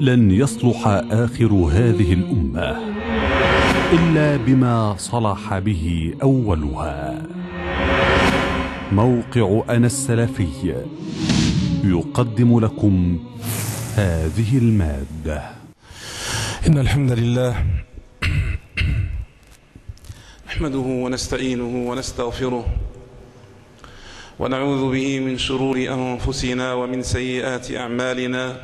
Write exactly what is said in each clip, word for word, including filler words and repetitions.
لن يصلح آخر هذه الأمة إلا بما صلح به أولها. موقع أنا السلفي يقدم لكم هذه المادة. إن الحمد لله نحمده ونستعينه ونستغفره ونعوذ به من شرور أنفسنا ومن سيئات أعمالنا.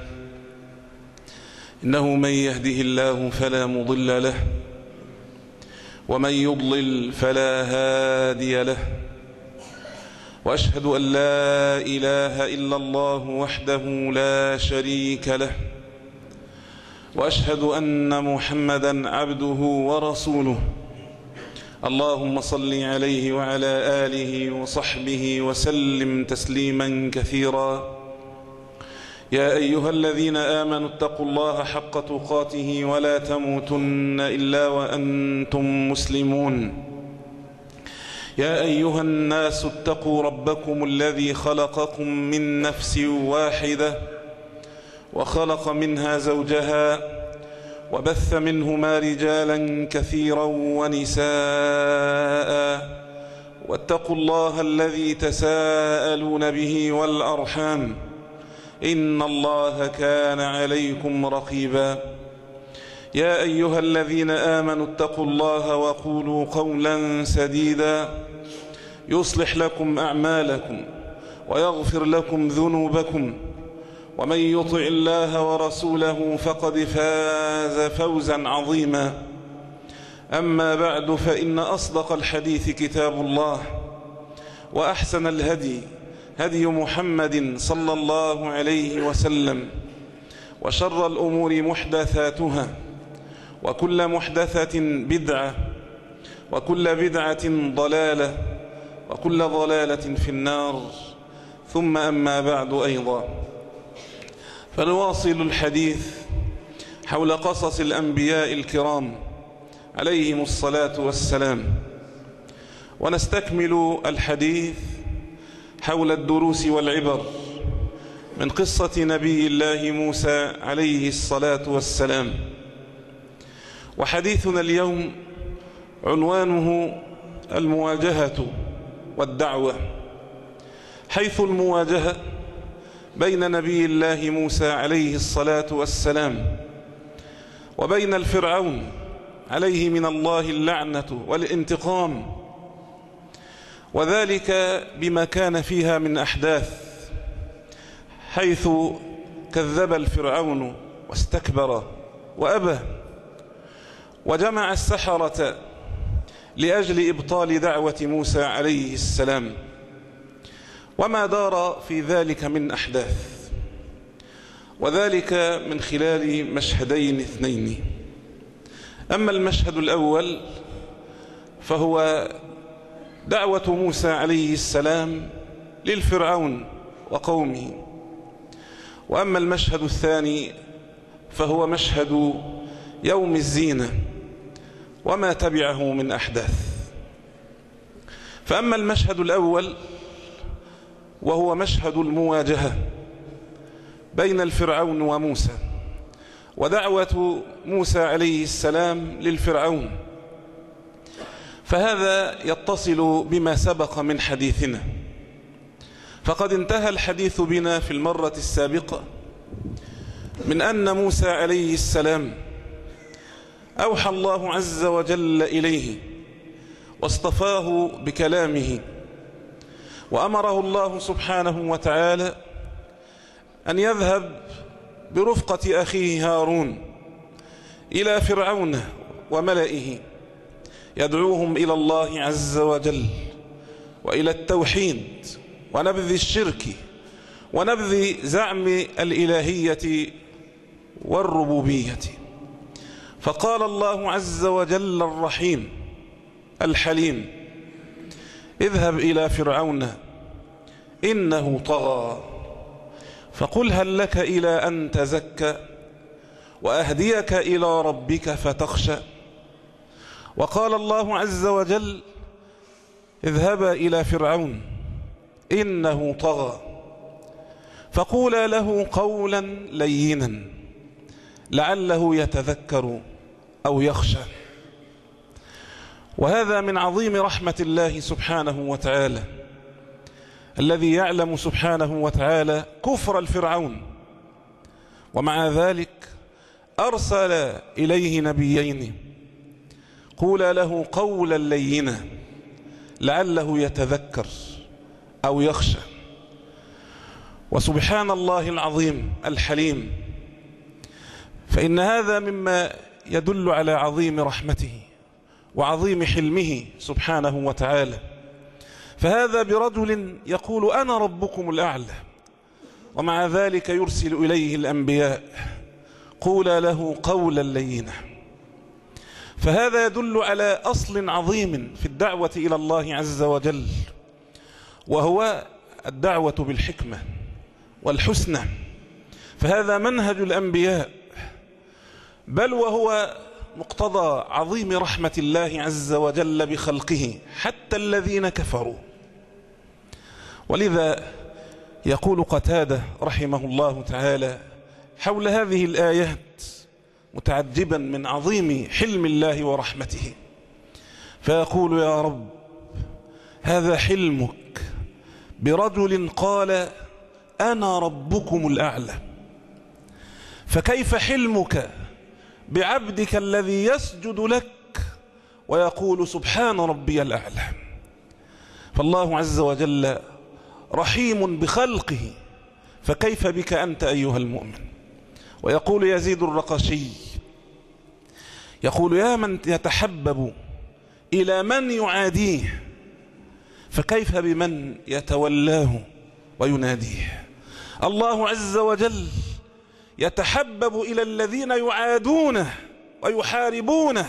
إنه من يهده الله فلا مضل له ومن يضلل فلا هادي له، وأشهد أن لا إله إلا الله وحده لا شريك له، وأشهد أن محمدا عبده ورسوله. اللهم صل عليه وعلى آله وصحبه وسلم تسليما كثيرا. يا أيها الذين آمنوا اتقوا الله حق تقاته ولا تموتن إلا وأنتم مسلمون. يا أيها الناس اتقوا ربكم الذي خلقكم من نفس واحدة وخلق منها زوجها وبث منهما رجالا كثيرا ونساء، واتقوا الله الذي تساءلون به والأرحام إن الله كان عليكم رقيبا. يا أيها الذين آمنوا اتقوا الله وقولوا قولا سديدا يصلح لكم أعمالكم ويغفر لكم ذنوبكم، ومن يطع الله ورسوله فقد فاز فوزا عظيما. أما بعد، فإن أصدق الحديث كتاب الله، وأحسن الهدي هدي محمد صلى الله عليه وسلم، وشر الأمور محدثاتها، وكل محدثة بدعة، وكل بدعة ضلالة، وكل ضلالة في النار. ثم أما بعد أيضا، فنواصل الحديث حول قصص الأنبياء الكرام عليهم الصلاة والسلام، ونستكمل الحديث حول الدروس والعبر من قصة نبي الله موسى عليه الصلاة والسلام. وحديثنا اليوم عنوانه المواجهة والدعوة، حيث المواجهة بين نبي الله موسى عليه الصلاة والسلام وبين الفرعون عليه من الله اللعنة والانتقام، وذلك بما كان فيها من أحداث، حيث كذب الفرعون واستكبر وأبى، وجمع السحرة لأجل إبطال دعوة موسى عليه السلام، وما دار في ذلك من أحداث، وذلك من خلال مشهدين اثنين. أما المشهد الأول فهو دعوة موسى عليه السلام للفرعون وقومه، وأما المشهد الثاني فهو مشهد يوم الزينة وما تبعه من أحداث. فأما المشهد الأول وهو مشهد المواجهة بين الفرعون وموسى، ودعوة موسى عليه السلام للفرعون، فهذا يتصل بما سبق من حديثنا. فقد انتهى الحديث بنا في المرة السابقة من أن موسى عليه السلام أوحى الله عز وجل إليه واصطفاه بكلامه، وأمره الله سبحانه وتعالى أن يذهب برفقة أخيه هارون إلى فرعون وملئه، يدعوهم إلى الله عز وجل وإلى التوحيد ونبذ الشرك ونبذ زعم الإلهية والربوبية. فقال الله عز وجل الرحيم الحليم: اذهب إلى فرعون إنه طغى فقل هل لك إلى أن تزكى وأهديك إلى ربك فتخشى. وقال الله عز وجل: اذهبا إلى فرعون إنه طغى فقولا له قولا لينا لعله يتذكر أو يخشى. وهذا من عظيم رحمة الله سبحانه وتعالى، الذي يعلم سبحانه وتعالى كفر الفرعون، ومع ذلك أرسل إليه نبيين قولا له قولا لينا لعله يتذكر أو يخشى. وسبحان الله العظيم الحليم، فإن هذا مما يدل على عظيم رحمته وعظيم حلمه سبحانه وتعالى. فهذا برجل يقول أنا ربكم الأعلى، ومع ذلك يرسل إليه الأنبياء قولا له قولا لينا. فهذا يدل على أصل عظيم في الدعوة إلى الله عز وجل، وهو الدعوة بالحكمة والحسنى. فهذا منهج الأنبياء، بل وهو مقتضى عظيم رحمة الله عز وجل بخلقه حتى الذين كفروا. ولذا يقول قتادة رحمه الله تعالى حول هذه الآيات متعجبا من عظيم حلم الله ورحمته، فيقول يا رب هذا حلمك برجل قال أنا ربكم الأعلى، فكيف حلمك بعبدك الذي يسجد لك ويقول سبحان ربي الأعلى؟ فالله عز وجل رحيم بخلقه، فكيف بك أنت أيها المؤمن؟ ويقول يزيد الرقشي يقول يا من يتحبب إلى من يعاديه، فكيف بمن يتولاه ويناديه؟ الله عز وجل يتحبب إلى الذين يعادونه ويحاربونه،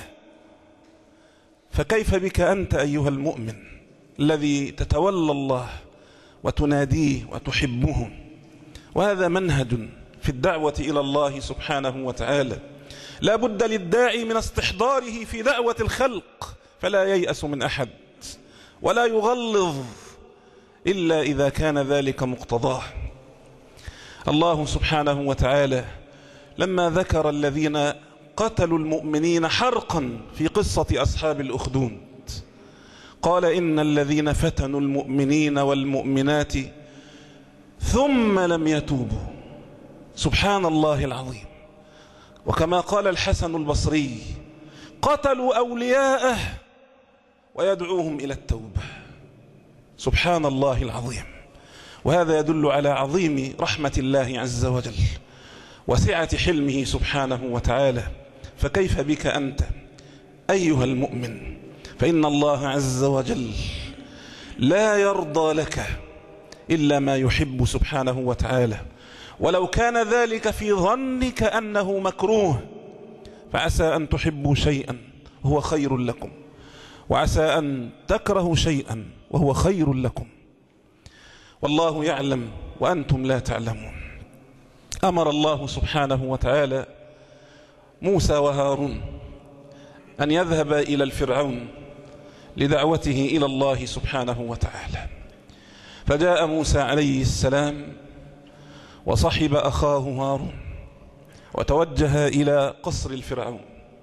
فكيف بك أنت أيها المؤمن الذي تتولى الله وتناديه وتحبه؟ وهذا منهج في الدعوة إلى الله سبحانه وتعالى، لا بد للداعي من استحضاره في دعوة الخلق، فلا ييأس من أحد ولا يغلظ إلا إذا كان ذلك مقتضاه. الله سبحانه وتعالى لما ذكر الذين قتلوا المؤمنين حرقا في قصة أصحاب الأخدود قال إن الذين فتنوا المؤمنين والمؤمنات ثم لم يتوبوا. سبحان الله العظيم. وكما قال الحسن البصري قتلوا أولياءه ويدعوهم إلى التوبة. سبحان الله العظيم. وهذا يدل على عظيم رحمة الله عز وجل وسعة حلمه سبحانه وتعالى. فكيف بك أنت أيها المؤمن؟ فإن الله عز وجل لا يرضى لك إلا ما يحب سبحانه وتعالى، ولو كان ذلك في ظنك أنه مكروه، فعسى أن تحبوا شيئا هو خير لكم، وعسى أن تكرهوا شيئا وهو خير لكم، والله يعلم وأنتم لا تعلمون. أمر الله سبحانه وتعالى موسى وهارون أن يذهب إلى الفرعون لدعوته إلى الله سبحانه وتعالى. فجاء موسى عليه السلام وصحب أخاه هارون وتوجه إلى قصر الفرعون،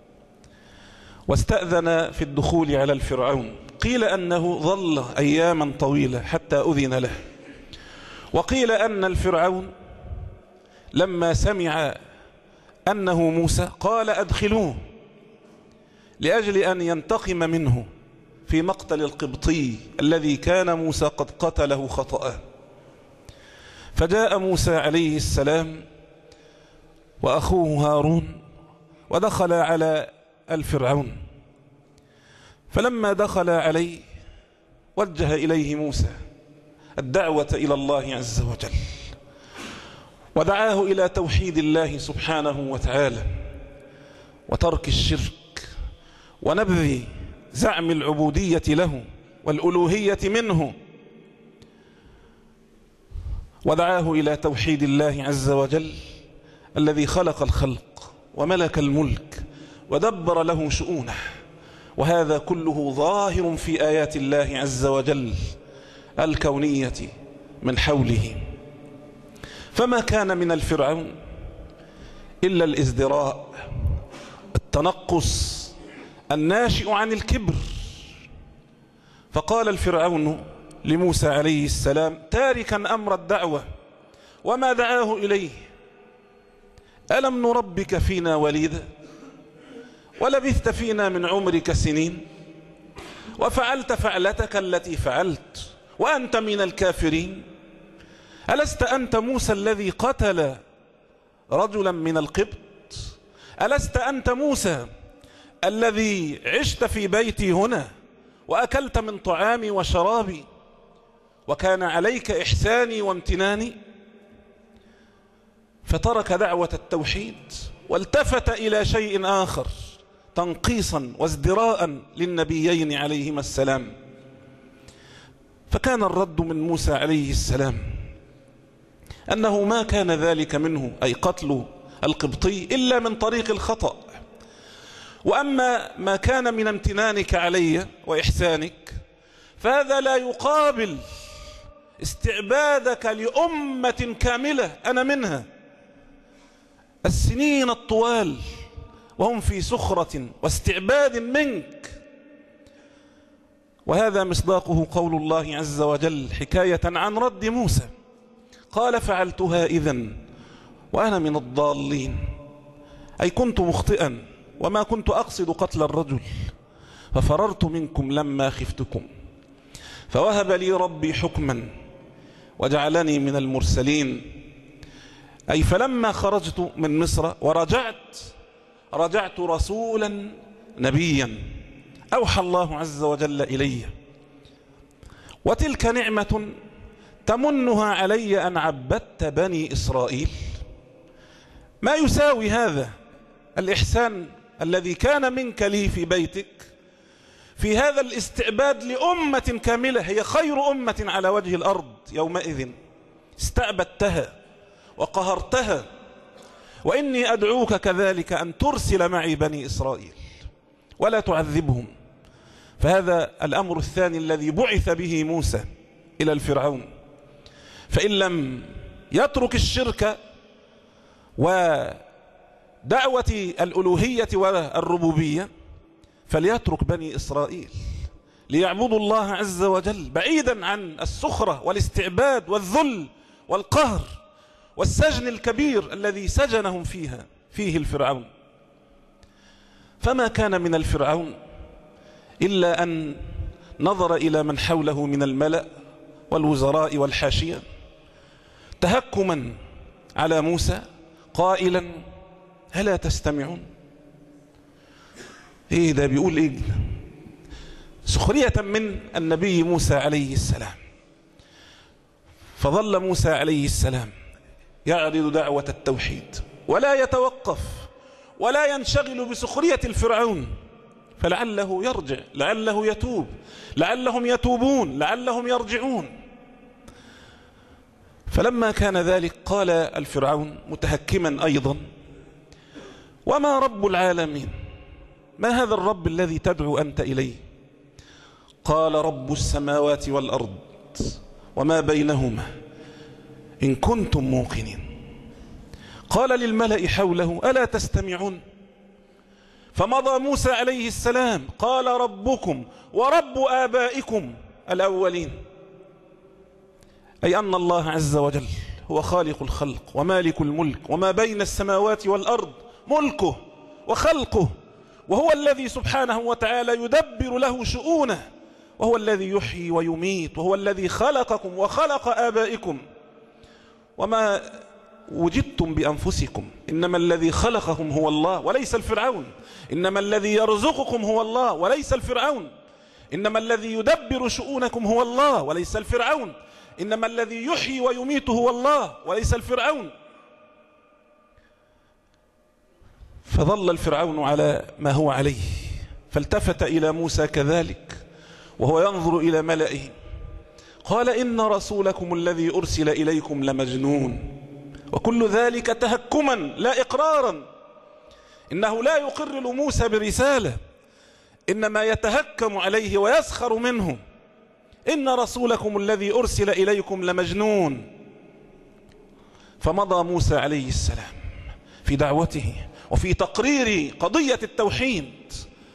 واستأذن في الدخول على الفرعون. قيل أنه ظل أياما طويلة حتى أذن له، وقيل أن الفرعون لما سمع أنه موسى قال أدخلوه لأجل أن ينتقم منه في مقتل القبطي الذي كان موسى قد قتله خطأ. فجاء موسى عليه السلام وأخوه هارون ودخل على الفرعون، فلما دخل عليه وجه إليه موسى الدعوة إلى الله عز وجل، ودعاه إلى توحيد الله سبحانه وتعالى وترك الشرك ونبذ زعم العبودية له والألوهية منه، ودعاه إلى توحيد الله عز وجل الذي خلق الخلق وملك الملك ودبر له شؤونه. وهذا كله ظاهر في آيات الله عز وجل الكونية من حوله. فما كان من الفرعون إلا الازدراء، التنقص الناشئ عن الكبر. فقال الفرعون لموسى عليه السلام تاركا أمر الدعوة وما دعاه إليه: ألم نربك فينا وليدا ولبثت فينا من عمرك سنين وفعلت فعلتك التي فعلت وأنت من الكافرين؟ ألست أنت موسى الذي قتل رجلا من القبط؟ ألست أنت موسى الذي عشت في بيتي هنا وأكلت من طعامي وشرابي وكان عليك إحساني وامتناني؟ فترك دعوة التوحيد والتفت إلى شيء آخر تنقيصا وازدراء للنبيين عليهما السلام. فكان الرد من موسى عليه السلام أنه ما كان ذلك منه، أي قتل القبطي، إلا من طريق الخطأ، وأما ما كان من امتنانك علي وإحسانك فهذا لا يقابل استعبادك لأمة كاملة أنا منها، السنين الطوال وهم في سخرة واستعباد منك. وهذا مصداقه قول الله عز وجل حكاية عن رد موسى: قال فعلتها إذن وأنا من الضالين، أي كنت مخطئا وما كنت أقصد قتل الرجل، ففررت منكم لما خفتكم فوهب لي ربي حكما وجعلني من المرسلين. أي فلما خرجت من مصر ورجعت رجعت رسولا نبيا أوحى الله عز وجل إلي، وتلك نعمة تمنها علي أن عبدت بني إسرائيل. ما يساوي هذا الإحسان الذي كان منك لي في بيتك في هذا الاستعباد لأمة كاملة هي خير أمة على وجه الأرض يومئذ، استعبدتها وقهرتها. وإني أدعوك كذلك أن ترسل معي بني إسرائيل ولا تعذبهم. فهذا الأمر الثاني الذي بعث به موسى إلى الفرعون، فإن لم يترك الشرك ودعوة الألوهية والربوبية فليترك بني إسرائيل ليعبدوا الله عز وجل بعيدا عن السخرة والاستعباد والذل والقهر والسجن الكبير الذي سجنهم فيها فيه الفرعون. فما كان من الفرعون إلا أن نظر إلى من حوله من الملأ والوزراء والحاشية تهكما على موسى قائلا: هلا تستمعون؟ ايه ده بيقول ايه؟ سخرية من النبي موسى عليه السلام. فظل موسى عليه السلام يعرض دعوة التوحيد ولا يتوقف ولا ينشغل بسخرية الفرعون، فلعله يرجع، لعله يتوب، لعلهم يتوبون، لعلهم يرجعون. فلما كان ذلك قال الفرعون متهكما أيضا: وما رب العالمين؟ ما هذا الرب الذي تدعو أنت إليه؟ قال: رب السماوات والأرض وما بينهما إن كنتم موقنين. قال للملأ حوله: ألا تستمعون؟ فمضى موسى عليه السلام قال: ربكم ورب آبائكم الأولين، أي أن الله عز وجل هو خالق الخلق ومالك الملك، وما بين السماوات والأرض ملكه وخلقه، وهو الذي سبحانه وتعالى يدبر له شؤونه، وهو الذي يحيي ويميت، وهو الذي خلقكم وخلق آبائكم. وما وجدتم بأنفسكم، إنما الذي خلقكم هو الله وليس الفرعون، إنما الذي يرزقكم هو الله وليس الفرعون، إنما الذي يدبر شؤونكم هو الله وليس الفرعون، إنما الذي يحيي ويميت هو الله وليس الفرعون. فظل الفرعون على ما هو عليه، فالتفت إلى موسى كذلك وهو ينظر إلى ملئه قال: إن رسولكم الذي أرسل إليكم لمجنون. وكل ذلك تهكما لا إقرارا، إنه لا يقر موسى برسالة، إنما يتهكم عليه ويسخر منه. إن رسولكم الذي أرسل إليكم لمجنون. فمضى موسى عليه السلام في دعوته وفي تقرير قضية التوحيد.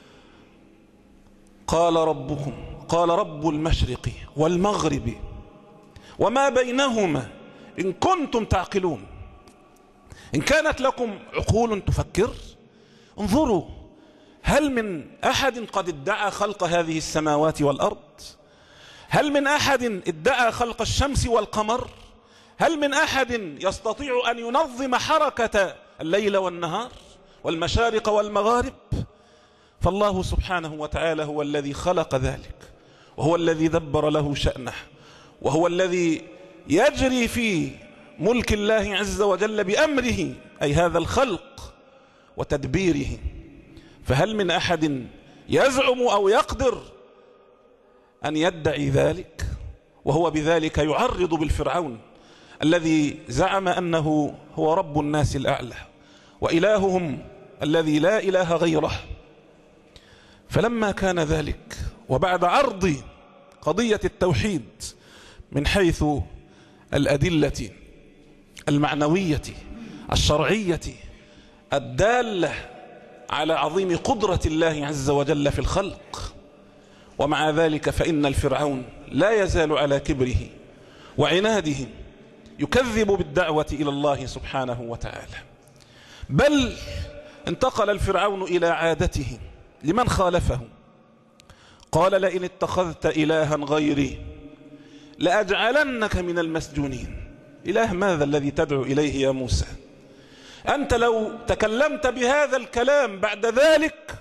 قال ربكم قال رب المشرق والمغرب وما بينهما إن كنتم تعقلون. إن كانت لكم عقول تفكر انظروا، هل من أحد قد ادعى خلق هذه السماوات والأرض؟ هل من أحد ادعى خلق الشمس والقمر؟ هل من أحد يستطيع أن ينظم حركة الليل والنهار والمشارق والمغارب؟ فالله سبحانه وتعالى هو الذي خلق ذلك، وهو الذي دبر له شأنه، وهو الذي يجري في ملك الله عز وجل بأمره، أي هذا الخلق وتدبيره. فهل من أحد يزعم أو يقدر أن يدعي ذلك؟ وهو بذلك يعرض بالفرعون الذي زعم أنه هو رب الناس الأعلى وإلههم الذي لا إله غيره. فلما كان ذلك وبعد عرض قضية التوحيد من حيث الأدلة المعنوية الشرعية الدالة على عظيم قدرة الله عز وجل في الخلق، ومع ذلك فإن الفرعون لا يزال على كبره وعناده يكذب بالدعوة إلى الله سبحانه وتعالى. بل انتقل الفرعون إلى عادته لمن خالفه، قال لئن اتخذت إلها غيري لأجعلنك من المسجونين. إله ماذا الذي تدعو إليه يا موسى؟ أنت لو تكلمت بهذا الكلام بعد ذلك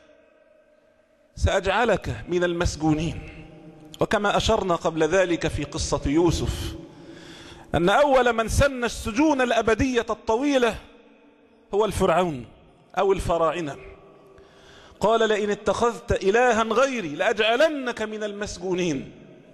سأجعلك من المسجونين. وكما أشرنا قبل ذلك في قصة يوسف أن أول من سن السجون الأبدية الطويلة هو الفرعون أو الفراعنة. قال لئن اتخذت إلها غيري لأجعلنك من المسجونين.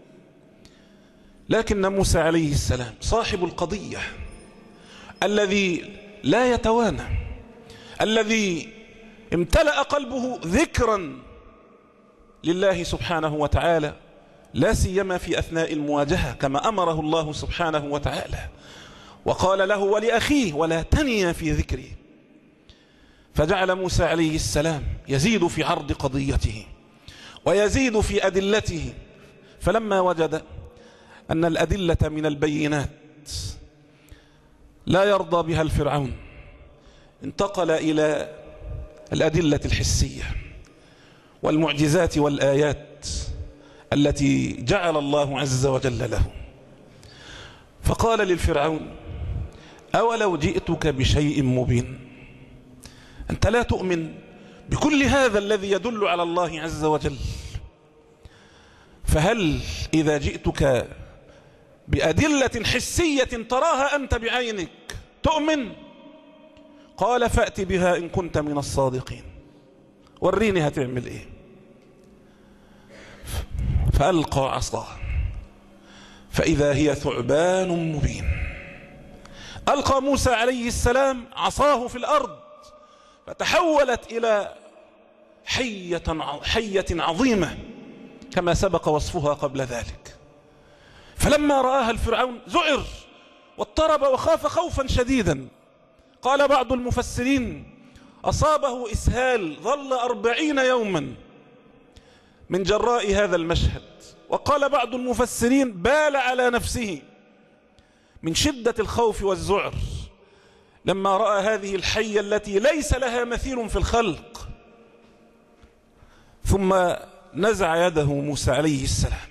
لكن موسى عليه السلام صاحب القضية الذي لا يتوانى، الذي امتلأ قلبه ذكرا لله سبحانه وتعالى، لا سيما في أثناء المواجهة كما أمره الله سبحانه وتعالى، وقال له ولأخيه ولا تنيا في ذكري. فجعل موسى عليه السلام يزيد في عرض قضيته ويزيد في أدلته. فلما وجد أن الأدلة من البينات لا يرضى بها الفرعون انتقل إلى الأدلة الحسية والمعجزات والآيات التي جعل الله عز وجل له. فقال للفرعون أولو جئتك بشيء مبين؟ أنت لا تؤمن بكل هذا الذي يدل على الله عز وجل، فهل إذا جئتك بأدلة حسية تراها أنت بعينك تؤمن؟ قال فأت بها إن كنت من الصادقين. وريني هتعمل إيه. فألقى عصاه فإذا هي ثعبان مبين. ألقى موسى عليه السلام عصاه في الأرض فتحولت إلى حية حية عظيمة كما سبق وصفها قبل ذلك. فلما رآها الفرعون ذعر واضطرب وخاف خوفا شديدا. قال بعض المفسرين أصابه إسهال ظل أربعين يوما من جراء هذا المشهد. وقال بعض المفسرين بال على نفسه من شدة الخوف والذعر لما رأى هذه الحية التي ليس لها مثيل في الخلق. ثم نزع يده موسى عليه السلام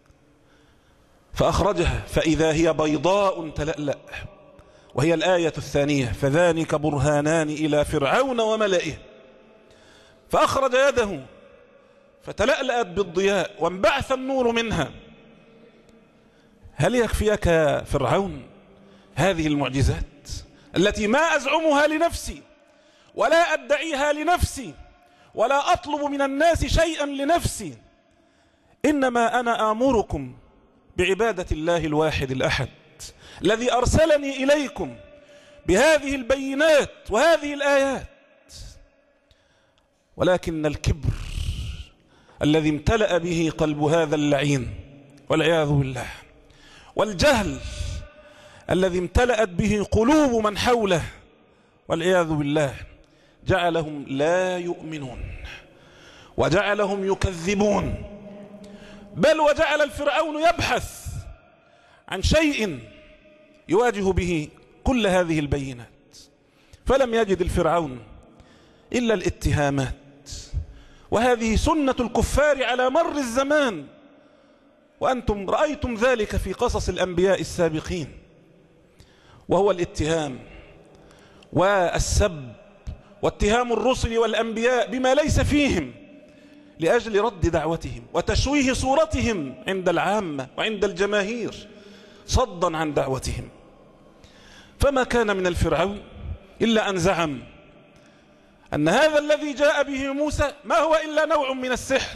فأخرجها فإذا هي بيضاء تلألأ، وهي الآية الثانية فذلك برهانان إلى فرعون وملئه. فأخرج يده فتلألأت بالضياء وانبعث النور منها. هل يكفيك يا فرعون هذه المعجزات التي ما أزعمها لنفسي ولا أدعيها لنفسي ولا أطلب من الناس شيئا لنفسي، إنما أنا آمركم بعبادة الله الواحد الأحد الذي أرسلني إليكم بهذه البينات وهذه الآيات. ولكن الكبر الذي امتلأ به قلب هذا اللعين والعياذ بالله، والجهل الذي امتلأت به قلوب من حوله والعياذ بالله جعلهم لا يؤمنون وجعلهم يكذبون، بل وجعل الفرعون يبحث عن شيء يواجه به كل هذه البينات، فلم يجد الفرعون إلا الاتهامات، وهذه سنة الكفار على مر الزمان، وأنتم رأيتم ذلك في قصص الأنبياء السابقين، وهو الاتهام والسب واتهام الرسل والأنبياء بما ليس فيهم لأجل رد دعوتهم وتشويه صورتهم عند العامة وعند الجماهير صدا عن دعوتهم. فما كان من الفرعون إلا أن زعم أن هذا الذي جاء به موسى ما هو إلا نوع من السحر،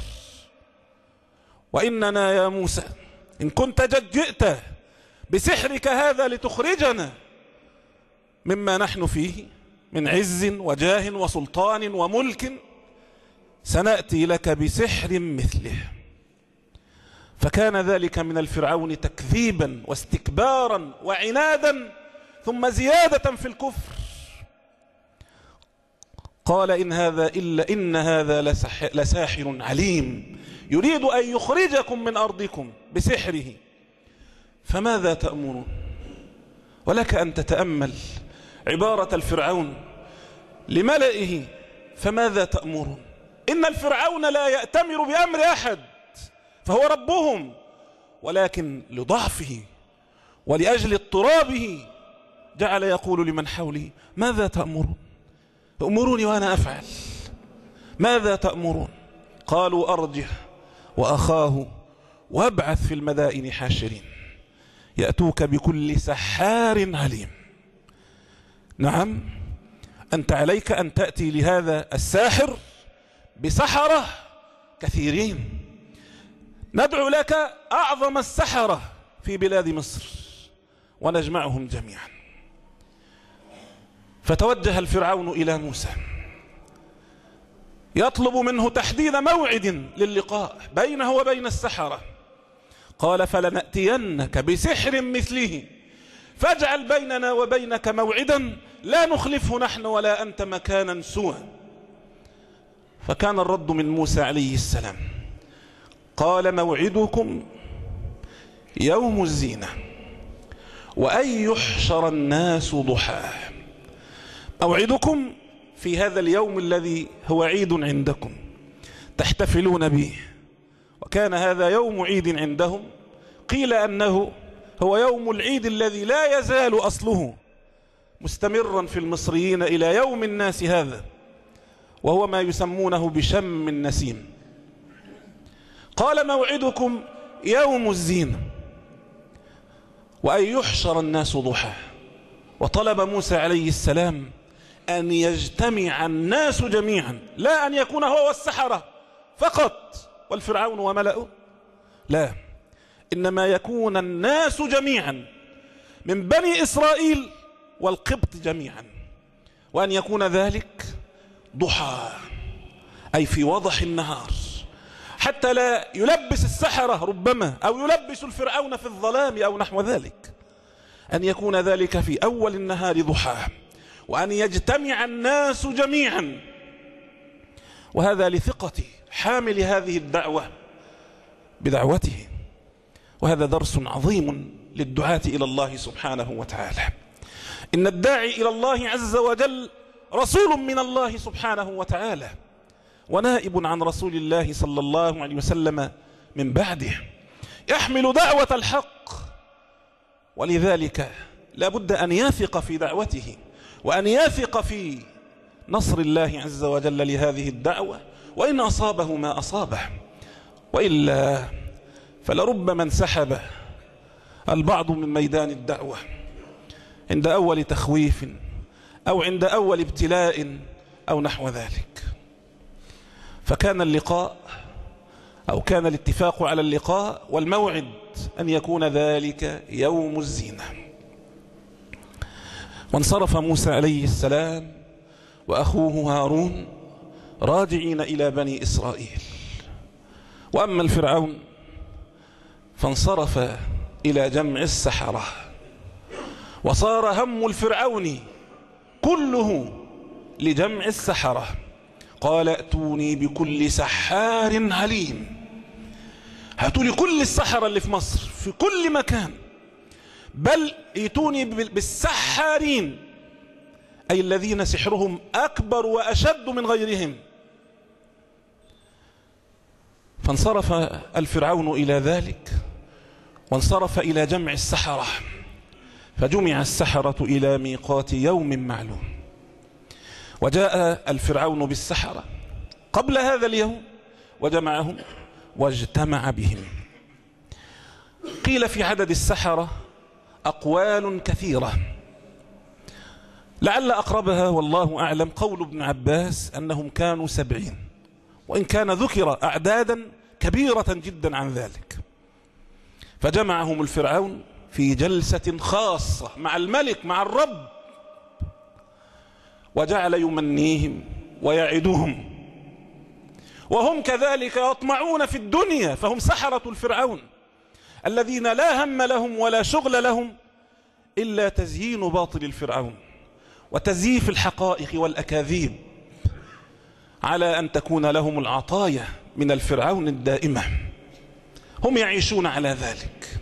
وإننا يا موسى إن كنت قد جئت بسحرك هذا لتخرجنا مما نحن فيه من عز وجاه وسلطان وملك سنأتي لك بسحر مثله. فكان ذلك من الفرعون تكذيبا واستكبارا وعنادا ثم زيادة في الكفر. قال إن هذا إلا إن هذا لساحر عليم يريد أن يخرجكم من أرضكم بسحره فماذا تأمرون؟ ولك أن تتأمل عبارة الفرعون لملئه فماذا تأمرون؟ إن الفرعون لا يأتمر بأمر أحد فهو ربهم، ولكن لضعفه ولأجل اضطرابه جعل يقول لمن حولي ماذا تأمرون؟ أمروني وأنا أفعل. ماذا تأمرون؟ قالوا أرجه وأخاه وابعث في المدائن حاشرين يأتوك بكل سحار عليم. نعم، أنت عليك أن تأتي لهذا الساحر بسحرة كثيرين، ندعو لك أعظم السحرة في بلاد مصر ونجمعهم جميعا. فتوجه الفرعون إلى موسى يطلب منه تحديد موعد للقاء بينه وبين السحرة. قال فلنأتينك بسحر مثله فاجعل بيننا وبينك موعدا لا نخلفه نحن ولا أنت مكانا سوى. فكان الرد من موسى عليه السلام قال موعدكم يوم الزينة وأن يحشر الناس ضحى. موعدكم في هذا اليوم الذي هو عيد عندكم تحتفلون به، وكان هذا يوم عيد عندهم، قيل أنه هو يوم العيد الذي لا يزال أصله مستمرا في المصريين إلى يوم الناس هذا، وهو ما يسمونه بشم النسيم. قال موعدكم يوم الزينة وأن يحشر الناس ضحى. وطلب موسى عليه السلام أن يجتمع الناس جميعا، لا أن يكون هو والسحرة فقط والفرعون وملأه، لا، إنما يكون الناس جميعا من بني إسرائيل والقبط جميعا، وأن يكون ذلك ضحى أي في وضح النهار، حتى لا يلبس السحرة ربما أو يلبس الفرعون في الظلام أو نحو ذلك، أن يكون ذلك في أول النهار ضحى، وأن يجتمع الناس جميعا. وهذا لثقة حامل هذه الدعوة بدعوته، وهذا درس عظيم للدعاة إلى الله سبحانه وتعالى. إن الداعي إلى الله عز وجل رسول من الله سبحانه وتعالى ونائب عن رسول الله صلى الله عليه وسلم من بعده، يحمل دعوة الحق، ولذلك لا بد أن يثق في دعوته وأن يثق في نصر الله عز وجل لهذه الدعوة، وإن أصابه ما أصابه، وإلا فلربما انسحب البعض من ميدان الدعوة عند أول تخويف أو عند أول ابتلاء أو نحو ذلك. فكان اللقاء أو كان الاتفاق على اللقاء والموعد أن يكون ذلك يوم الزينة. وانصرف موسى عليه السلام وأخوه هارون راجعين إلى بني إسرائيل. وأما الفرعون فانصرف إلى جمع السحرة، وصار هم الفرعون كله لجمع السحرة. قال ائتوني بكل سحار عليم. هاتوا لي كل السحرة اللي في مصر في كل مكان، بل ائتوني بالسحارين، أي الذين سحرهم أكبر وأشد من غيرهم. فانصرف الفرعون إلى ذلك، وانصرف إلى جمع السحرة، فجمع السحرة إلى ميقات يوم معلوم. وجاء الفرعون بالسحرة قبل هذا اليوم وجمعهم واجتمع بهم. قيل في عدد السحرة أقوال كثيرة، لعل أقربها والله أعلم قول ابن عباس أنهم كانوا سبعين، وإن كان ذكر أعدادا كبيرة جدا عن ذلك. فجمعهم الفرعون في جلسة خاصة مع الملك مع الرب، وجعل يمنيهم ويعدهم، وهم كذلك يطمعون في الدنيا، فهم سحرة الفرعون الذين لا هم لهم ولا شغل لهم إلا تزيين باطل الفرعون وتزييف الحقائق والأكاذيب، على أن تكون لهم العطايا من الفرعون الدائمة. هم يعيشون على ذلك.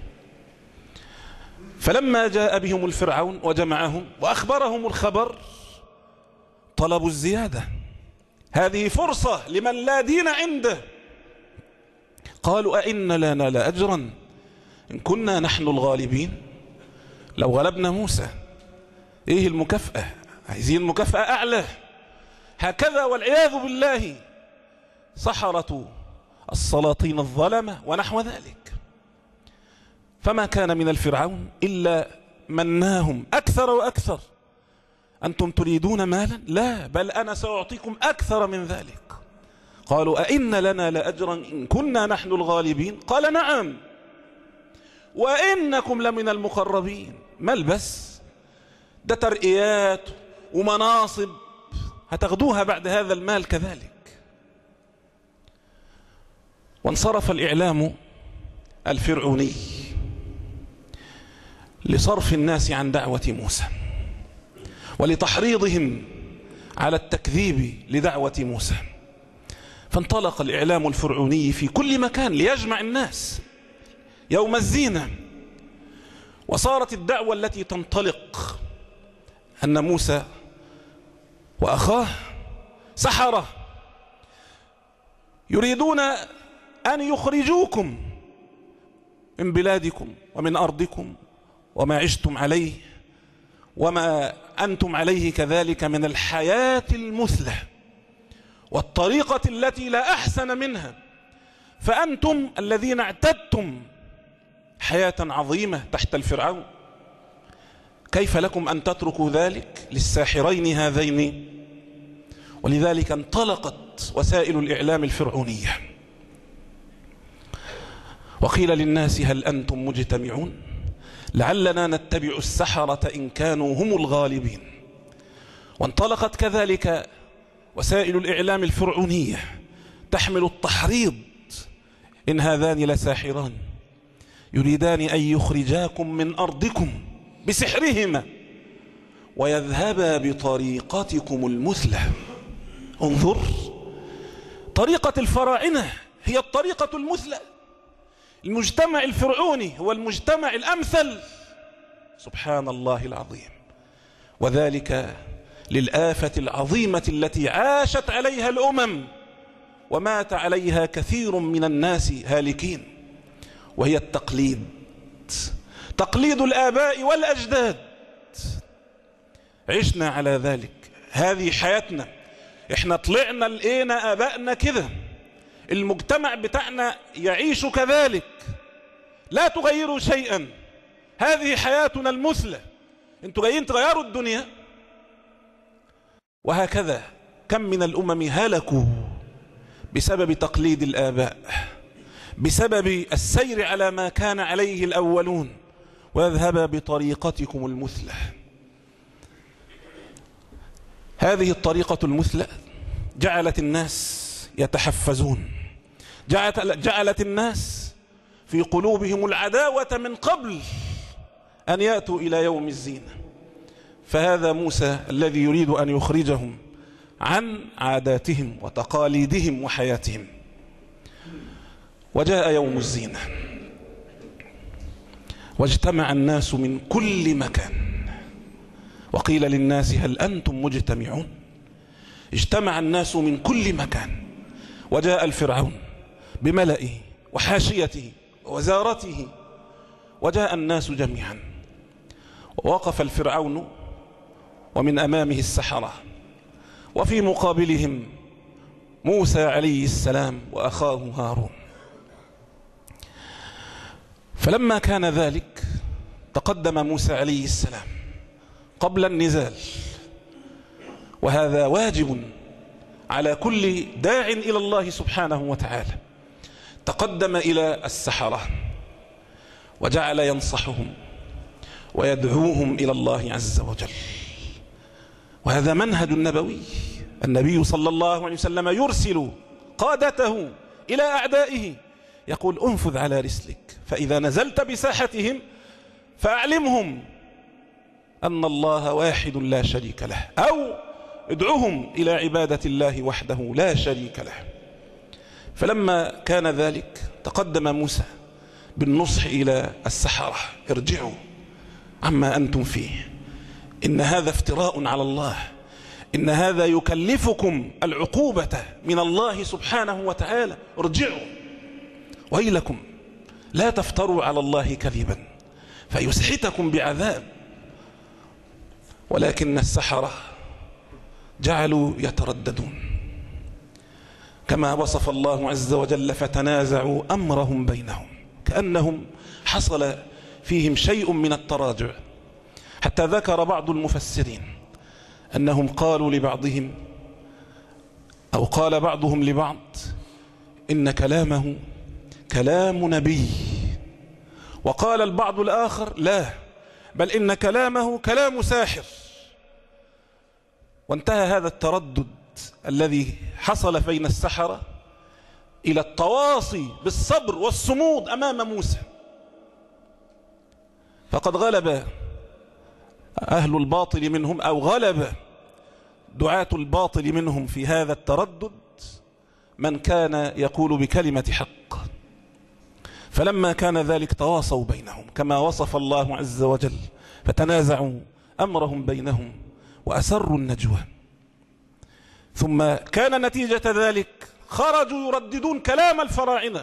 فلما جاء بهم الفرعون وجمعهم وأخبرهم الخبر طلبوا الزيادة. هذه فرصة لمن لا دين عنده. قالوا أئن لنا لأجرا إن كنا نحن الغالبين. لو غلبنا موسى إيه المكافأة؟ عايزين مكافأة أعلى. هكذا والعياذ بالله سحرة السلاطين الظلمة ونحو ذلك. فما كان من الفرعون إلا مناهم أكثر وأكثر. أنتم تريدون مالا؟ لا، بل أنا سأعطيكم أكثر من ذلك. قالوا أئن لنا لأجرا إن كنا نحن الغالبين. قال نعم وإنكم لمن المقربين. ملبس ده ترقيات ومناصب هتاخدوها بعد هذا المال كذلك. وانصرف الإعلام الفرعوني لصرف الناس عن دعوة موسى ولتحريضهم على التكذيب لدعوة موسى. فانطلق الإعلام الفرعوني في كل مكان ليجمع الناس يوم الزينة. وصارت الدعوة التي تنطلق أن موسى وأخاه سحرة يريدون أن يخرجوكم من بلادكم ومن أرضكم وما عشتم عليه وما أنتم عليه كذلك من الحياة المثلى والطريقة التي لا أحسن منها. فأنتم الذين اعتدتم حياة عظيمة تحت الفرعون، كيف لكم أن تتركوا ذلك للساحرين هذين؟ ولذلك انطلقت وسائل الإعلام الفرعونية وقيل للناس هل أنتم مجتمعون لعلنا نتبع السحرة إن كانوا هم الغالبين. وانطلقت كذلك وسائل الإعلام الفرعونية تحمل التحريض إن هذان لساحران يريدان أن يخرجاكم من أرضكم بسحرهما ويذهبا بطريقتكم المثلى. انظر، طريقة الفراعنة هي الطريقة المثلى. المجتمع الفرعوني هو المجتمع الأمثل. سبحان الله العظيم. وذلك للآفة العظيمة التي عاشت عليها الأمم ومات عليها كثير من الناس هالكين، وهي التقليد، تقليد الآباء والأجداد. عشنا على ذلك، هذه حياتنا. احنا طلعنا لقينا آبائنا كده، المجتمع بتاعنا يعيش كذلك، لا تغيروا شيئا، هذه حياتنا المثلى، انتوا جايين تغيروا الدنيا. وهكذا كم من الأمم هلكوا بسبب تقليد الآباء، بسبب السير على ما كان عليه الأولون ويذهب بطريقتكم المثلى. هذه الطريقة المثلى جعلت الناس يتحفزون، جعلت الناس في قلوبهم العداوة من قبل أن يأتوا إلى يوم الزينة. فهذا موسى الذي يريد أن يخرجهم عن عاداتهم وتقاليدهم وحياتهم. وجاء يوم الزينة واجتمع الناس من كل مكان، وقيل للناس هل أنتم مجتمعون؟ اجتمع الناس من كل مكان، وجاء الفرعون بملئه وحاشيته ووزارته، وجاء الناس جميعا، ووقف الفرعون ومن أمامه السحرة، وفي مقابلهم موسى عليه السلام وأخاه هارون. فلما كان ذلك تقدم موسى عليه السلام قبل النزال، وهذا واجب على كل داع إلى الله سبحانه وتعالى. تقدم إلى السحرة وجعل ينصحهم ويدعوهم إلى الله عز وجل، وهذا منهج نبوي. النبي صلى الله عليه وسلم يرسل قادته إلى أعدائه يقول انفذ على رسلك، فإذا نزلت بساحتهم فأعلمهم أن الله واحد لا شريك له، أو ادعوهم إلى عبادة الله وحده لا شريك له. فلما كان ذلك تقدم موسى بالنصح إلى السحرة: ارجعوا عما أنتم فيه، إن هذا افتراء على الله، إن هذا يكلفكم العقوبة من الله سبحانه وتعالى، ارجعوا ويلكم لا تفتروا على الله كذبا فيسحتكم بعذاب. ولكن السحرة جعلوا يترددون كما وصف الله عز وجل: فتنازعوا أمرهم بينهم، كأنهم حصل فيهم شيء من التراجع، حتى ذكر بعض المفسرين أنهم قالوا لبعضهم أو قال بعضهم لبعض إن كلامه كلام نبي، وقال البعض الآخر لا، بل إن كلامه كلام ساحر. وانتهى هذا التردد الذي حصل بين السحرة إلى التواصي بالصبر والصمود أمام موسى. فقد غلب أهل الباطل منهم، أو غلب دعاة الباطل منهم في هذا التردد من كان يقول بكلمة حق. فلما كان ذلك تواصوا بينهم كما وصف الله عز وجل: فتنازعوا أمرهم بينهم وأسروا النجوى. ثم كان نتيجة ذلك خرجوا يرددون كلام الفراعنة: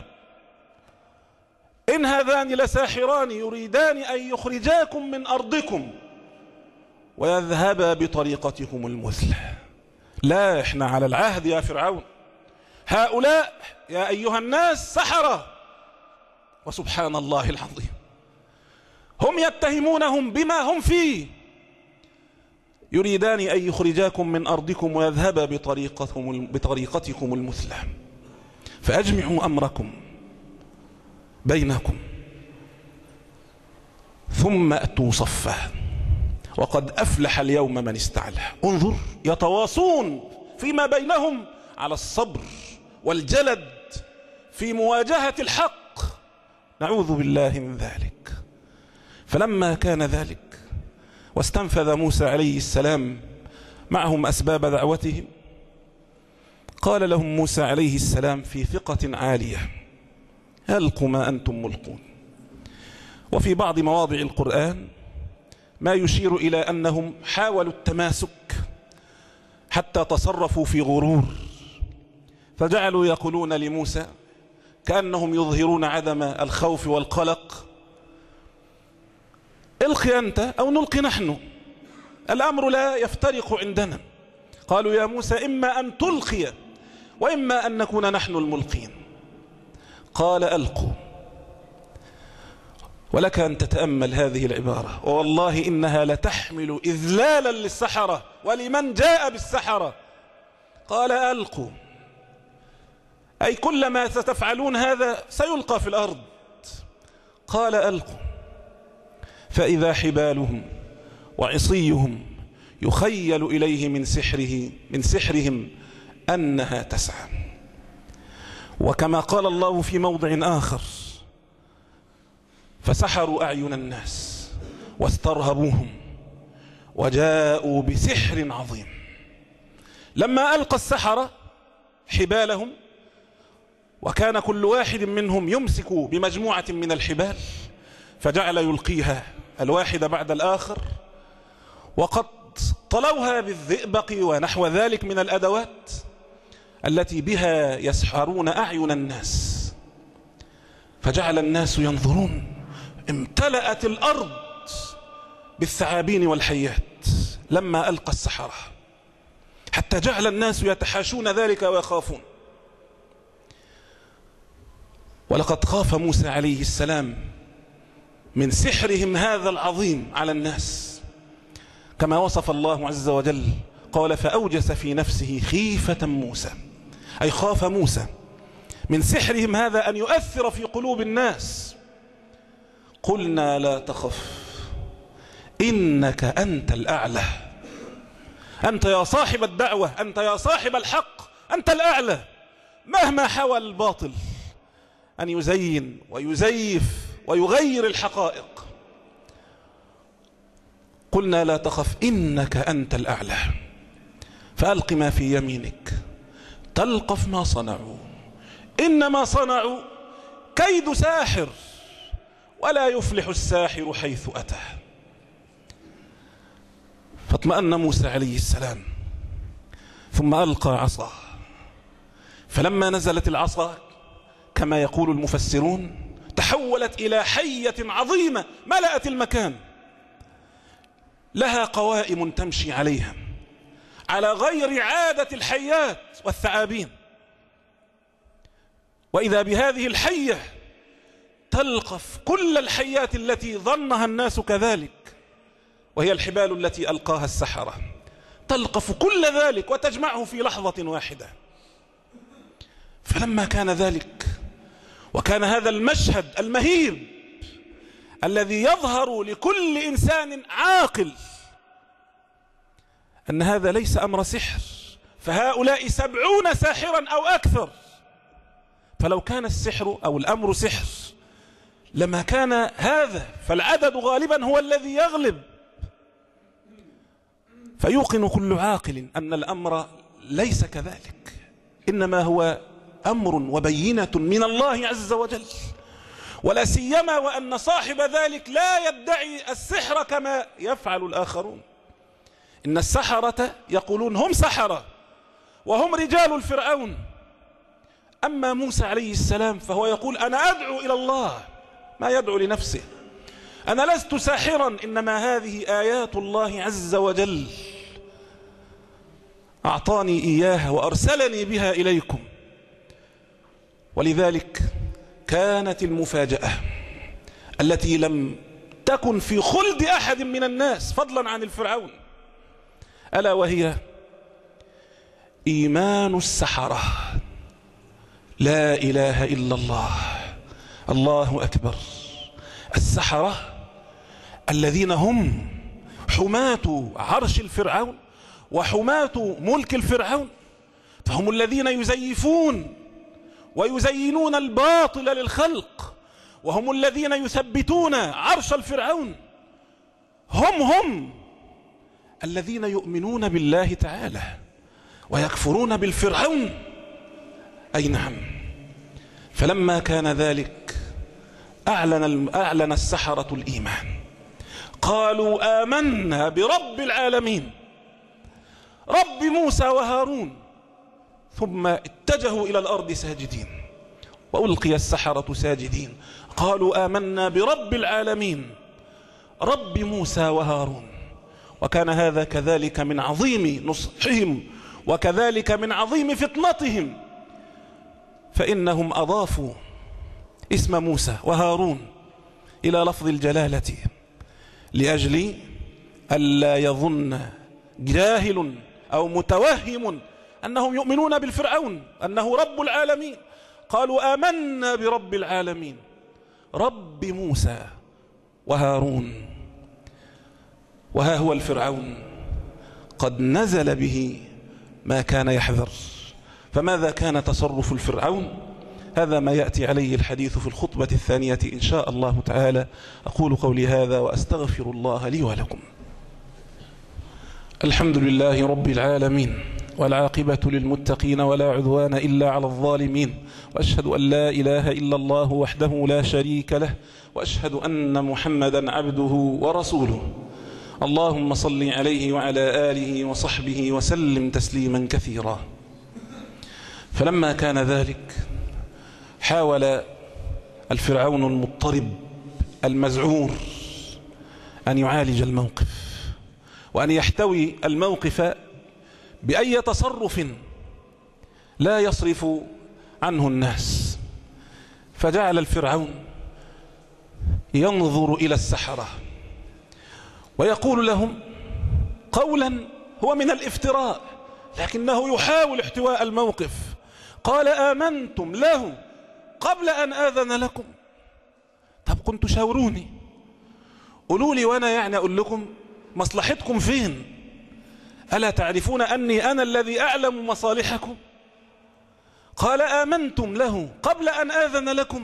إن هذان لساحران يريدان أن يخرجاكم من أرضكم ويذهبا بطريقتكم المثلى. لا، إحنا على العهد يا فرعون، هؤلاء يا أيها الناس سحرة. وسبحان الله العظيم، هم يتهمونهم بما هم فيه، يريدان أن يخرجاكم من أرضكم ويذهبا بطريقتكم, بطريقتكم المثلى، فأجمعوا أمركم بينكم ثم أتوا صفا وقد أفلح اليوم من استعلى. انظر، يتواصون فيما بينهم على الصبر والجلد في مواجهة الحق، نعوذ بالله من ذلك. فلما كان ذلك واستنفذ موسى عليه السلام معهم أسباب دعوتهم، قال لهم موسى عليه السلام في ثقة عالية: ألقوا ما أنتم ملقون. وفي بعض مواضع القرآن ما يشير إلى أنهم حاولوا التماسك حتى تصرفوا في غرور، فجعلوا يقولون لموسى كأنهم يظهرون عدم الخوف والقلق: القي أنت أو نلقي نحن، الأمر لا يفترق عندنا. قالوا يا موسى إما أن تلقي وإما أن نكون نحن الملقين. قال ألقوا. ولك أن تتأمل هذه العبارة، ووالله إنها لتحمل إذلالا للسحرة ولمن جاء بالسحرة. قال ألقوا، أي كل ما ستفعلون هذا سيلقى في الأرض. قال ألقوا، فإذا حبالهم وعصيهم يخيل إليه من سحره من سحرهم أنها تسعى. وكما قال الله في موضع آخر: فسحروا أعين الناس واسترهبوهم وجاءوا بسحر عظيم. لما ألقى السحرة حبالهم، وكان كل واحد منهم يمسك بمجموعة من الحبال، فجعل يلقيها الواحد بعد الآخر، وقد طلوها بالذئبق ونحو ذلك من الأدوات التي بها يسحرون أعين الناس. فجعل الناس ينظرون، امتلأت الأرض بالثعابين والحيات لما ألقى السحرة، حتى جعل الناس يتحاشون ذلك ويخافون. ولقد خاف موسى عليه السلام من سحرهم هذا العظيم على الناس، كما وصف الله عز وجل قال فأوجس في نفسه خيفة موسى، أي خاف موسى من سحرهم هذا أن يؤثر في قلوب الناس. قلنا لا تخف إنك أنت الأعلى، أنت يا صاحب الدعوة، أنت يا صاحب الحق، أنت الأعلى، مهما حاول الباطل أن يزين ويزيف ويغير الحقائق. قلنا لا تخف إنك أنت الأعلى، فألق ما في يمينك تلقف ما صنعوا إنما صنعوا كيد ساحر ولا يفلح الساحر حيث أتى. فاطمأن موسى عليه السلام ثم ألقى عصاه، فلما نزلت العصا كما يقول المفسرون تحولت إلى حية عظيمة ملأت المكان، لها قوائم تمشي عليها على غير عادة الحيات والثعابين. وإذا بهذه الحية تلقف كل الحيات التي ظنها الناس كذلك، وهي الحبال التي ألقاها السحرة، تلقف كل ذلك وتجمعه في لحظة واحدة. فلما كان ذلك وكان هذا المشهد المهيب الذي يظهر لكل إنسان عاقل أن هذا ليس أمر سحر، فهؤلاء سبعون ساحرا أو أكثر، فلو كان السحر أو الأمر سحر لما كان هذا، فالعدد غالبا هو الذي يغلب. فيوقن كل عاقل أن الأمر ليس كذلك، إنما هو أمر وبينة من الله عز وجل، ولا سيما وأن صاحب ذلك لا يدعي السحر كما يفعل الآخرون. إن السحرة يقولون هم سحرة وهم رجال الفرعون، أما موسى عليه السلام فهو يقول أنا أدعو إلى الله، ما يدعو لنفسه، أنا لست ساحرا، إنما هذه آيات الله عز وجل أعطاني إياها وأرسلني بها إليكم. ولذلك كانت المفاجأة التي لم تكن في خلد أحد من الناس فضلا عن الفرعون، ألا وهي إيمان السحرة. لا إله إلا الله، الله أكبر. السحرة الذين هم حماة عرش الفرعون وحماة ملك الفرعون، فهم الذين يزيفون ويزينون الباطل للخلق، وهم الذين يثبتون عرش الفرعون، هم هم الذين يؤمنون بالله تعالى ويكفرون بالفرعون. أي نعم. فلما كان ذلك أعلن, أعلن السحرة الإيمان، قالوا آمنا برب العالمين، رب موسى وهارون، ثم اتجهوا إلى الأرض ساجدين، وألقي السحرة ساجدين، قالوا آمنا برب العالمين رب موسى وهارون. وكان هذا كذلك من عظيم نصحهم وكذلك من عظيم فطنتهم، فإنهم أضافوا اسم موسى وهارون إلى لفظ الجلالة لأجل ألا يظن جاهل أو متوهم أنهم يؤمنون بالفرعون أنه رب العالمين. قالوا آمنا برب العالمين رب موسى وهارون. وها هو الفرعون قد نزل به ما كان يحذر. فماذا كان تصرف الفرعون؟ هذا ما يأتي عليه الحديث في الخطبة الثانية إن شاء الله تعالى. أقول قولي هذا وأستغفر الله لي ولكم. الحمد لله رب العالمين، والعاقبة للمتقين ولا عدوان إلا على الظالمين، وأشهد أن لا إله إلا الله وحده لا شريك له، وأشهد أن محمدا عبده ورسوله. اللهم صل عليه وعلى آله وصحبه وسلم تسليما كثيرا. فلما كان ذلك حاول الفرعون المضطرب المذعور أن يعالج الموقف وأن يحتوي الموقف بأي تصرف لا يصرف عنه الناس. فجعل الفرعون ينظر إلى السحرة ويقول لهم قولا هو من الافتراء، لكنه يحاول احتواء الموقف. قال: آمنتم له قبل أن آذن لكم. طب كنتوا شاوروني، قولوا لي وأنا يعني أقول لكم مصلحتكم فين؟ ألا تعرفون أني أنا الذي أعلم مصالحكم؟ قال: آمنتم له قبل أن آذن لكم.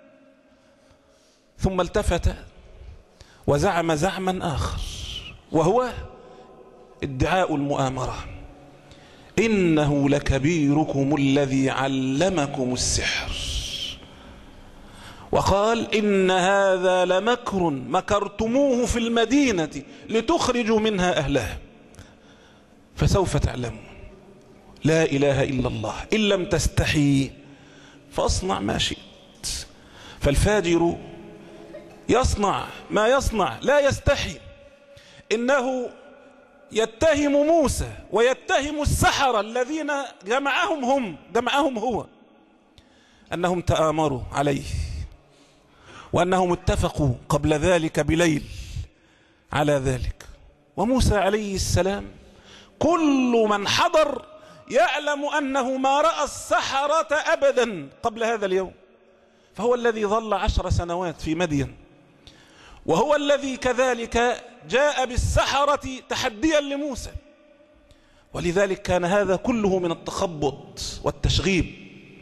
ثم التفت وزعم زعما آخر، وهو ادعاء المؤامرة: إنه لكبيركم الذي علمكم السحر. وقال: إن هذا لمكر مكرتموه في المدينة لتخرجوا منها أهلها، فسوف تعلمون. لا إله إلا الله، إن لم تستحي فاصنع ما شئت. فالفاجر يصنع ما يصنع لا يستحي. إنه يتهم موسى ويتهم السحرة الذين جمعهم هم جمعهم هو أنهم تآمروا عليه، وأنهم اتفقوا قبل ذلك بليل على ذلك. وموسى عليه السلام كل من حضر يعلم أنه ما رأى السحرة أبدا قبل هذا اليوم، فهو الذي ظل عشر سنوات في مدين، وهو الذي كذلك جاء بالسحرة تحديا لموسى. ولذلك كان هذا كله من التخبط والتشغيب.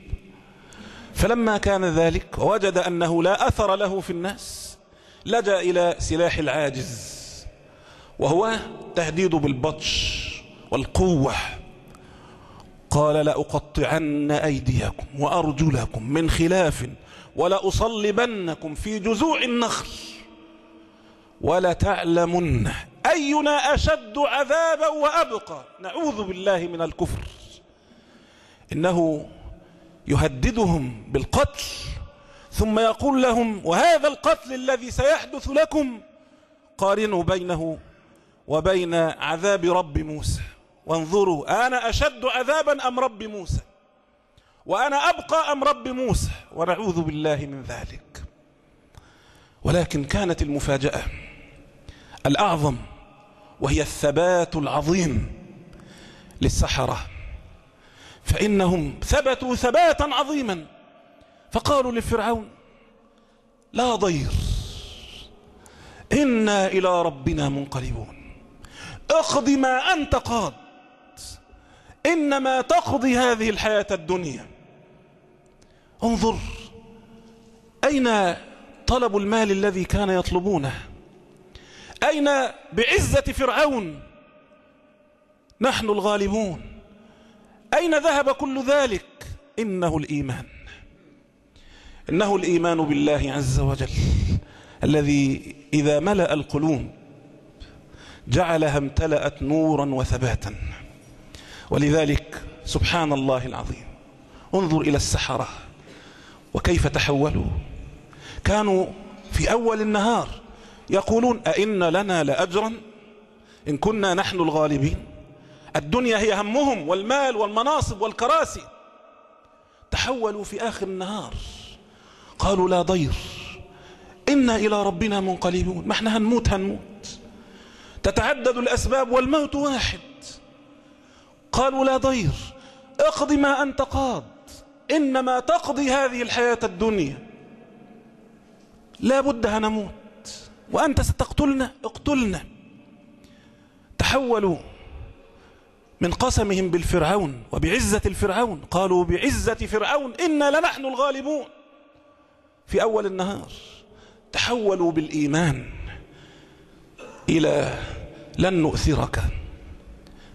فلما كان ذلك ووجد أنه لا أثر له في الناس، لجأ إلى سلاح العاجز، وهو تهديد بالبطش والقوة. قال: لأقطعن أيديكم وأرجلكم من خلاف ولأصلبنكم في جذوع النخل ولتعلمن أينا أشد عذابا وأبقى. نعوذ بالله من الكفر. إنه يهددهم بالقتل، ثم يقول لهم: وهذا القتل الذي سيحدث لكم قارنوا بينه وبين عذاب رب موسى، وانظروا أنا أشد عذابا أم رب موسى، وأنا أبقى أم رب موسى، ونعوذ بالله من ذلك. ولكن كانت المفاجأة الأعظم وهي الثبات العظيم للسحرة، فإنهم ثبتوا ثباتا عظيما. فقالوا لفرعون: لا ضير، إنا إلى ربنا منقلبون، اقض ما أنت قاض، إنما تقضي هذه الحياة الدنيا. انظر أين طلب المال الذي كان يطلبونه؟ أين بعزة فرعون نحن الغالبون؟ أين ذهب كل ذلك؟ إنه الإيمان، إنه الإيمان بالله عز وجل، الذي إذا ملأ القلوب جعلها امتلأت نورا وثباتا. ولذلك سبحان الله العظيم، انظر إلى السحرة وكيف تحولوا. كانوا في أول النهار يقولون: أئن لنا لأجرا إن كنا نحن الغالبين. الدنيا هي همهم، والمال والمناصب والكراسي. تحولوا في آخر النهار قالوا: لا ضير، إنا إلى ربنا منقلبون. ما احنا هنموت هنموت، تتعدد الأسباب والموت واحد. قالوا: لا ضير، اقض ما أنت قاض، إنما تقضي هذه الحياة الدنيا، لا بد هنموت، وأنت ستقتلنا، اقتلنا. تحولوا من قسمهم بالفرعون وبعزة الفرعون، قالوا: بعزة فرعون إنا لنحن الغالبون. في أول النهار تحولوا بالإيمان إلى لن نؤثرك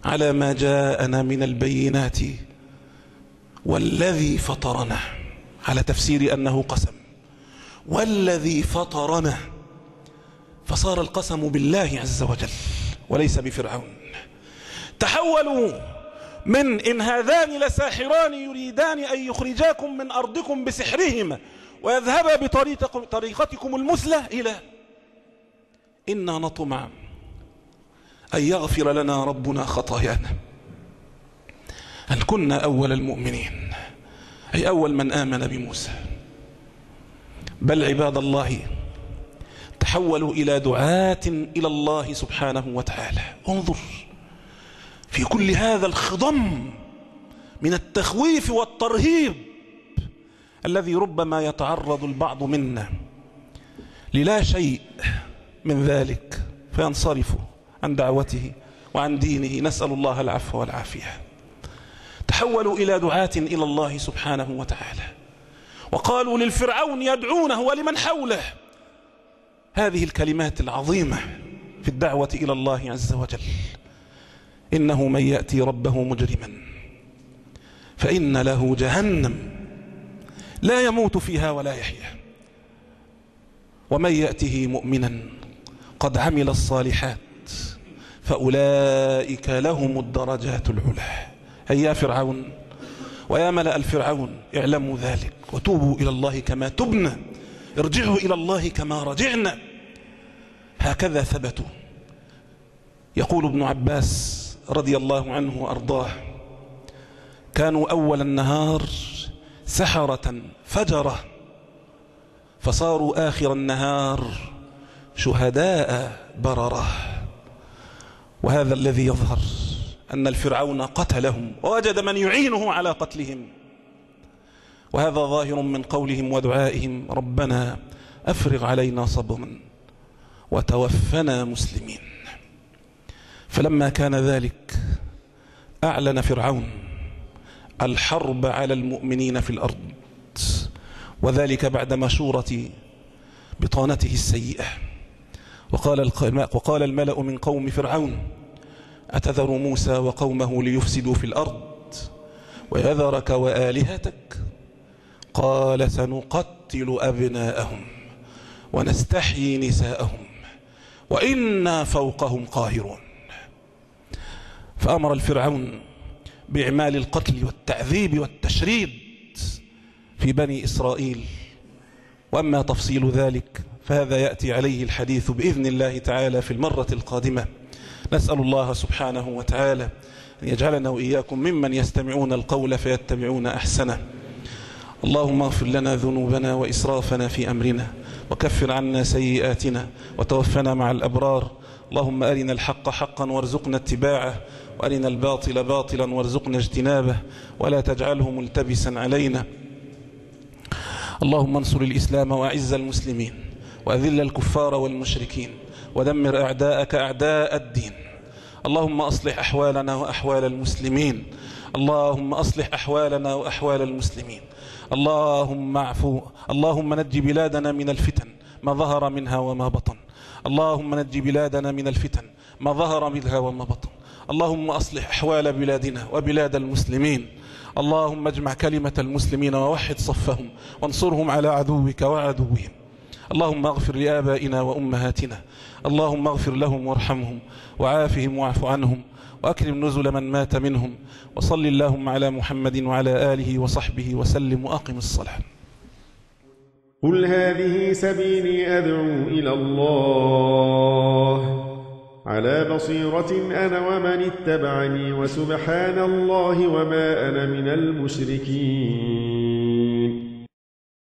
على ما جاءنا من البينات والذي فطرنا، على تفسير أنه قسم، والذي فطرنا، فصار القسم بالله عز وجل وليس بفرعون. تحولوا من إن هذان لساحران يريدان أن يخرجاكم من أرضكم بسحرهما ويذهبا بطريقتكم المثلى إلى إنا نطمع أن يغفر لنا ربنا خطايانا أن كنا أول المؤمنين، أي أول من آمن بموسى. بل عباد الله تحولوا إلى دعاة إلى الله سبحانه وتعالى. انظر في كل هذا الخضم من التخويف والترهيب الذي ربما يتعرض البعض منا للا شيء من ذلك فينصرف عن دعوته وعن دينه، نسأل الله العفو والعافية. تحولوا إلى دعاة إلى الله سبحانه وتعالى، وقالوا للفرعون يدعونه ولمن حوله هذه الكلمات العظيمة في الدعوة إلى الله عز وجل: إنه من يأتي ربه مجرما فإن له جهنم لا يموت فيها ولا يحيا، ومن يأته مؤمنا قد عمل الصالحات فأولئك لهم الدرجات العلى. هيا فرعون ويا ملأ الفرعون اعلموا ذلك وتوبوا إلى الله كما تبنا، ارجعوا إلى الله كما رجعنا. هكذا ثبتوا. يقول ابن عباس رضي الله عنه وأرضاه: كانوا أول النهار سحرة فجرة، فصاروا آخر النهار شهداء بررة. وهذا الذي يظهر أن الفرعون قتلهم ووجد من يعينه على قتلهم، وهذا ظاهر من قولهم ودعائهم: ربنا أفرغ علينا صبرا وتوفنا مسلمين. فلما كان ذلك أعلن فرعون الحرب على المؤمنين في الأرض، وذلك بعد مشورة بطانته السيئة. وقال وقال الملأ من قوم فرعون: أتذر موسى وقومه ليفسدوا في الأرض ويذرك وآلهتك؟ قال: سنقتل أبناءهم ونستحيي نساءهم وإنا فوقهم قاهرون. فأمر الفرعون بإعمال القتل والتعذيب والتشريد في بني إسرائيل. وأما تفصيل ذلك فهذا يأتي عليه الحديث بإذن الله تعالى في المرة القادمة. نسأل الله سبحانه وتعالى أن يجعلنا وإياكم ممن يستمعون القول فيتبعون أحسنه. اللهم اغفر لنا ذنوبنا وإسرافنا في أمرنا، وكفر عنا سيئاتنا، وتوفنا مع الأبرار. اللهم أرنا الحق حقا وارزقنا اتباعه، وأرنا الباطل باطلا وارزقنا اجتنابه، ولا تجعله ملتبسا علينا. اللهم انصر الإسلام وأعز المسلمين، وأذل الكفار والمشركين، ودمر أعداءك أعداء الدين. اللهم أصلح أحوالنا وأحوال المسلمين، اللهم أصلح أحوالنا وأحوال المسلمين. اللهم اعفو اللهم نجي بلادنا من الفتن ما ظهر منها وما بطن. اللهم نجي بلادنا من الفتن ما ظهر منها وما بطن. اللهم أصلح أحوال بلادنا وبلاد المسلمين. اللهم اجمع كلمة المسلمين ووحد صفهم، وانصرهم على عدوك وعدوهم. اللهم اغفر لآبائنا وأمهاتنا، اللهم اغفر لهم وارحمهم وعافهم واعف عنهم، وأكرم نزل من مات منهم. وصل اللهم على محمد وعلى آله وصحبه وسلم، وأقم الصلاة. قل هذه سبيلي أدعو إلى الله على بصيرة أنا ومن اتبعني، وسبحان الله وما أنا من المشركين.